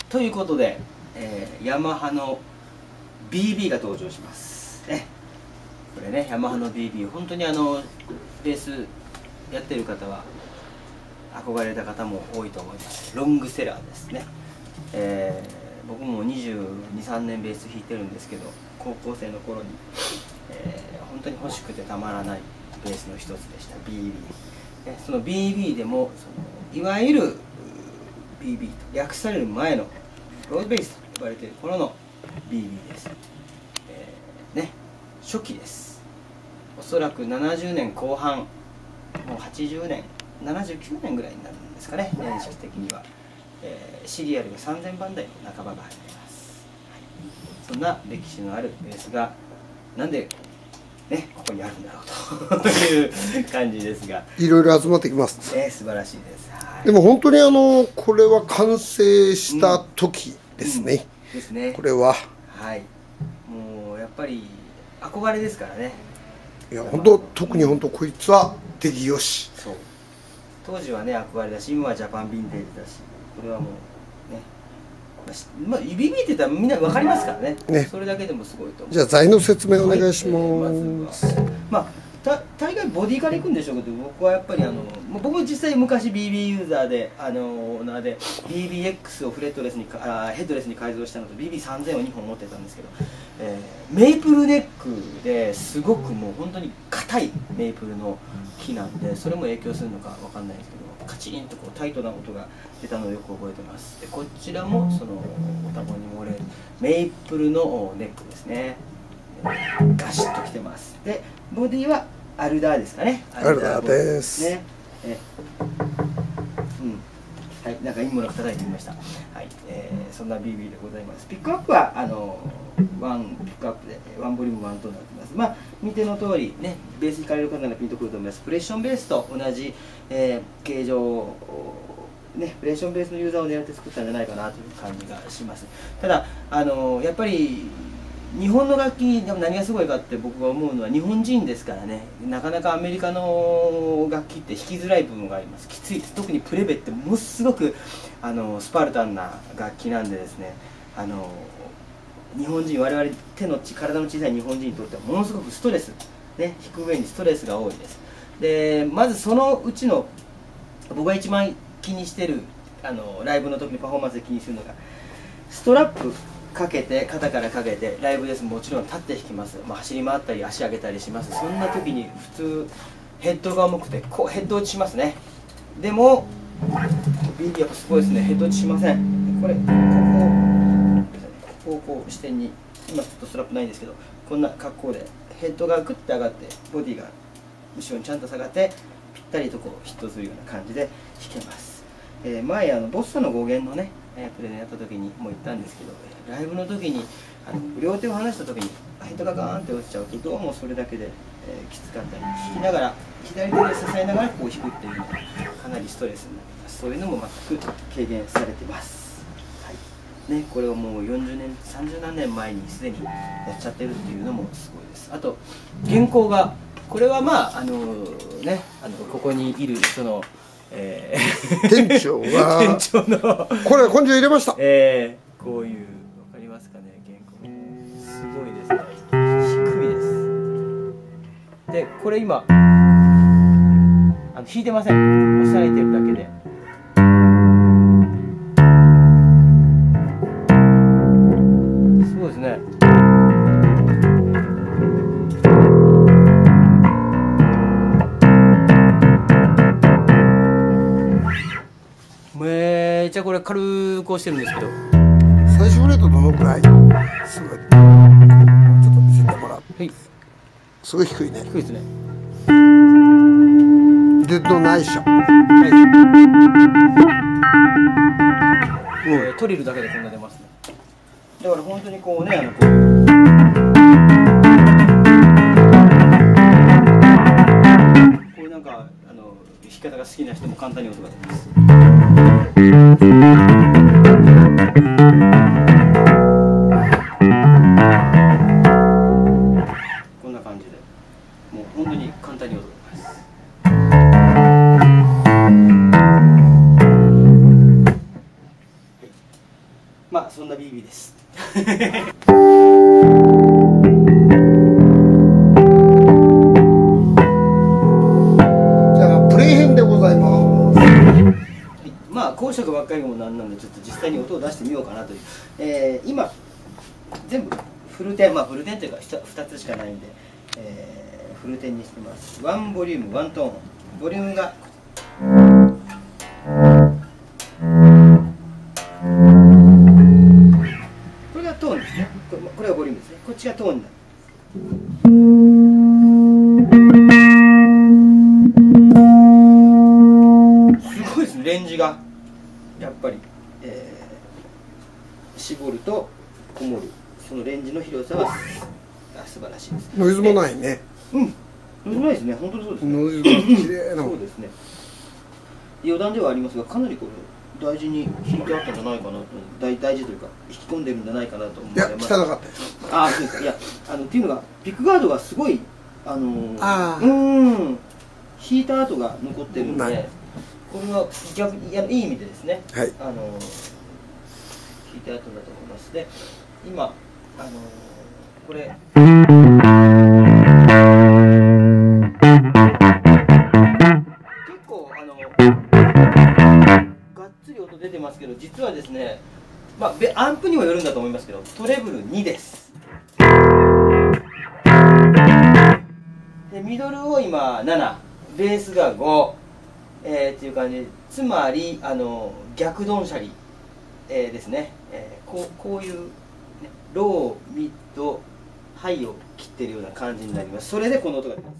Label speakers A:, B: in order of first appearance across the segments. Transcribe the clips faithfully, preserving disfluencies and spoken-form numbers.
A: ということで、えー、ヤマハの ビービー が登場しますね。これね、ヤマハの ビービー、本当にあのベースやってる方は憧れた方も多いと思います。ロングセラーですね。えー、僕もにじゅうに、さんねんベース弾いてるんですけど、高校生の頃に、えー、本当に欲しくてたまらないベースの一つでした ビービー、ね、その ビービー でもそのいわゆる ビービー と略される前のロードベースと呼ばれている頃の ビービー です、えー、ね、初期です。おそらくななじゅうねんこう半、もうはちじゅうねん、ななじゅうきゅうねんぐらいになるんですかね、年式的には、えー、シリアルがさんぜんばん台の半ばが入っています、はい、そんな歴史のあるベースがなんでね、ここにあるんだろうという感じですが、
B: いろいろ集まってきます、
A: えー、素晴らしいです、はい、
B: でも本当にあのこれは完成した時ですね、
A: うんうん、ですね、
B: これは
A: はい、もうやっぱり憧れですからね。
B: いや本当、特に本当こいつは出来よし。
A: そう、当時はね憧れだし、今はジャパンヴィンテージだし、これはもうね、まあ、ビービーって言ったらみんな分かりますからね、ね、それだけでもすごいと思う。
B: じゃあ材の説明お願いします。
A: はい、えー、まずはまあた大概ボディからいくんでしょうけど、僕はやっぱりあの僕実際昔 ビービー ユーザーであのオーナーで ビービーエックス をフレットレスにあヘッドレスに改造したのと ビービーさんぜん をにほん持ってたんですけど、えー、メイプルネックですごくもう本当に硬いメイプルの木なんで、それも影響するのかわかんないですけど、カチンとこうタイトな音が出たのをよく覚えてます。でこちらもそのおたぼに漏れるメイプルのネックですね。ガシッときてます。でボディはアルダーですかね。
B: アルダーです。ね。
A: え、うん。はい、なんかいいものが叩いてみました。はい、えー、そんな ビービー でございます。ピックアップはあのワンピックアップでワンボリュームワンとなってます。まあ見ての通りね、ベース弾かれる方がピンとくると思います。プレッションベースと同じ、えー、形状ね、プレッションベースのユーザーを狙って作ったんじゃないかなという感じがします。ただあのやっぱり日本の楽器でも何がすごいかって僕が思うのは、日本人ですからね、なかなかアメリカの楽器って弾きづらい部分があります。きついです。特にプレベってものすごくあのスパルタンな楽器なんでですね、あの日本人、我々手の体の小さい日本人にとってはものすごくストレス、ね、弾く上にストレスが多いです。でまずそのうちの僕が一番気にしてるあのライブの時にパフォーマンスで気にするのがストラップかけて、肩からかけてライブです。もちろん立って弾きます、まあ、走り回ったり足上げたりします。そんな時に普通ヘッドが重くてこうヘッド打ちしますね。でも ビービー やっぱすごいですね、ヘッド打ちしません。これここをこう支点に、今ちょっとストラップないんですけど、こんな格好でヘッドがグッて上がってボディが後ろにちゃんと下がってぴったりとこうヒットするような感じで弾けます。えー、前あのボッサの語源のねプレゼンやった時にも言ったんですけど、ライブの時にあの両手を離した時にヘッドがガーンって落ちちゃうと、どうもそれだけで、えー、きつかったり、弾きながら左手で支えながらこう弾くっていうのがかなりストレスになります。そういうのも全く軽減されてます、はいね、これをもうよんじゅうねんさんじゅうなんねんまえにすでにやっちゃってるっていうのもすごいです。あと原稿がこれはまああのねあのここにいるそのえー、
B: 店長が
A: 店長の
B: これ根性入れました。
A: えー、こういうわかりますかね、原稿すごいですね、低いです。でこれ今あの弾いてません、押さえてるだけで。すごいですね。めっちゃこれ軽く押してるんですけど、
B: 最初フレットどのくらい？すごい。ちょっと見せてもらう。
A: はい。
B: すごい低いね。
A: 低いですね。
B: デッドないっしょ。
A: はい。うん、トリルだけでこんな出ますね。だから本当にこうね、あのこう。こういうなんかあの弾き方が好きな人も簡単に音が出ます。こんな感じで、もう本当に簡単に音が出ます。 んな ビービー です。
B: じゃあプレイ編でございます。
A: はい、まあ講釈ばっかりもなんなんで、ちょっと実際に音を出してみようかなという、えー、今全部フルテン、まあフルテンというかふたつしかないんで、えー、フルテンにしてます。ワンボリュームワントーン、ボリュームがこれがトーンですね。これがボリュームですね。こっちがトーンになる。すごいですね、レンジがやっぱり、えー、絞るとこもる、そのレンジの広さは素晴らしいです。
B: ノイズもないね。
A: うん、ノイズないですね。本当にそうですね。
B: ノイズが綺麗な。
A: そうですね。余談ではありますが、かなりこれ大事に弾いてあったんじゃないかなと、大大事というか引き込んでるんじゃないかなと思
B: いや
A: われます。
B: 汚かったです。
A: ああ、そうですか。いや、あのっていうのがピックガードがすごいあのー、
B: あー
A: うーん弾いた跡が残ってるんで、
B: ない、
A: これは逆にいやいい意味でですね。
B: はい。
A: あのー、弾いた後だと思います。で、今あのー、これ。出てますけど、実はですね、まあ、アンプにもよるんだと思いますけど、トレブルにです。でミドルを今なな、ベースがご、えー、っていう感じで、つまりあの逆ドンシャリ、えー、ですね、えー、こう、こういう、ね、ロー、ミッド、ハイを切ってるような感じになります。それでこの音が出ます。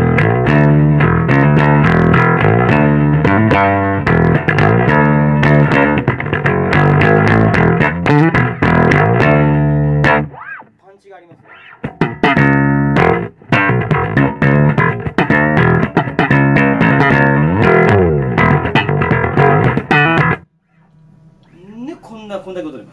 A: がありますね。こんなこんだけ音出ます。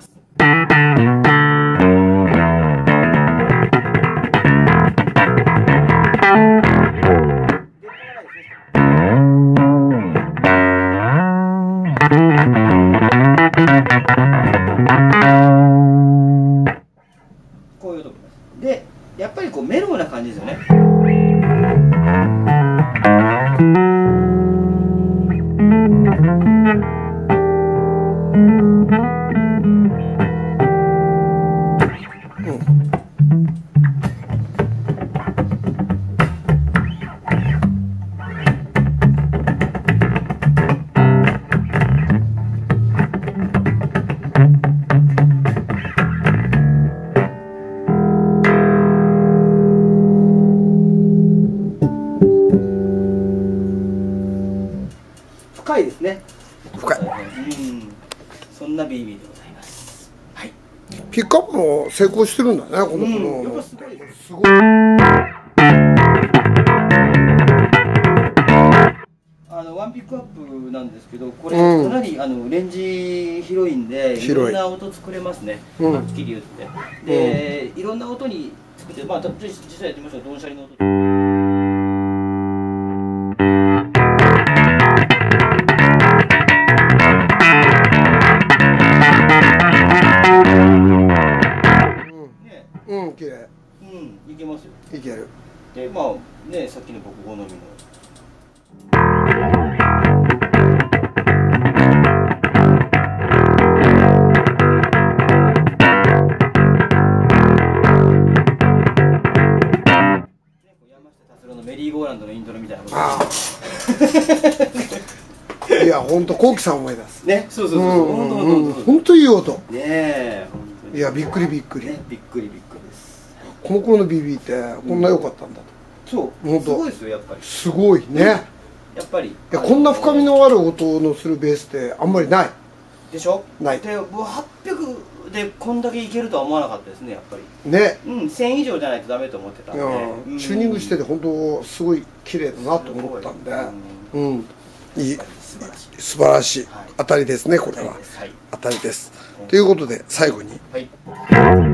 A: こういう音で、やっぱりこうメロウな感じですよね。深いですね。
B: 深い。
A: うん、そんな ビービー でございます。はい。
B: ピックアップも成功してるんだね、この子の。
A: やっぱすごいです。
B: すごい。
A: あのワンピックアップなんですけど、これかなりあのレンジ広いんで、いろんな音作れますね。はっきり言って。で、いろんな音に作って、まあ実際やってみましょう。ドンシャリの音。
B: うん、綺麗。
A: うん、いけますよ。
B: いける。
A: で、まあね、さっきの僕好みの。メリーゴーランドのイントロみたいなこと。
B: ああ。いや、本当、コウキさん思い出す。
A: ね、そうそうそう、本当本当。
B: 本当いい音。
A: ねえ、本当に。
B: いや、びっくりびっくり。
A: ね、びっくりびっくりです。
B: この頃の ビービー ってこんな良かったんだと。
A: そう、本当。すごいですよ、やっぱり。す
B: ごいね。
A: やっぱり。い
B: や、こんな深みのある音のするベースってあんまりない。
A: でしょ。
B: ない。
A: で、はっぴゃくでこんだけいけるとは思わなかったですね、やっぱり。
B: ね。
A: うん、せん以上じゃないとダメと思ってたんで。
B: チューニングしてて本当すごい綺麗だなと思ったんで、うん、いい、素晴らしい当たりですね、これは。当たりです。ということで最後に。はい。